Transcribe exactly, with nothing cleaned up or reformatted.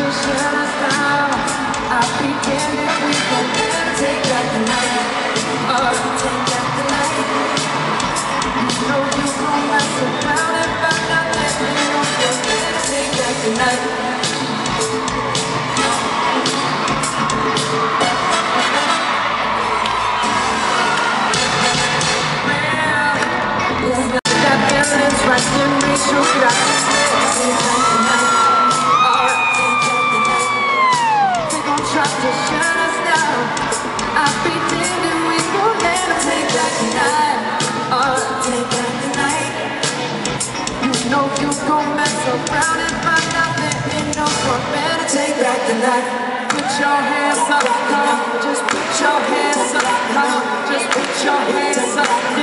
to shut us down. I pretend that we can never take back the night. Oh, take back the night. You know you gon' mess around and find out that we don't feel better. Take back the night. Right in me, so got they gon' try to shut us down. I pretend that we gon' never take back the night. Oh, take back the night. You know you gon' mess around and find out that ain't no one better. Take back the night. Put your hands up, come on. Just put your hands up, come on. Just put your hands up.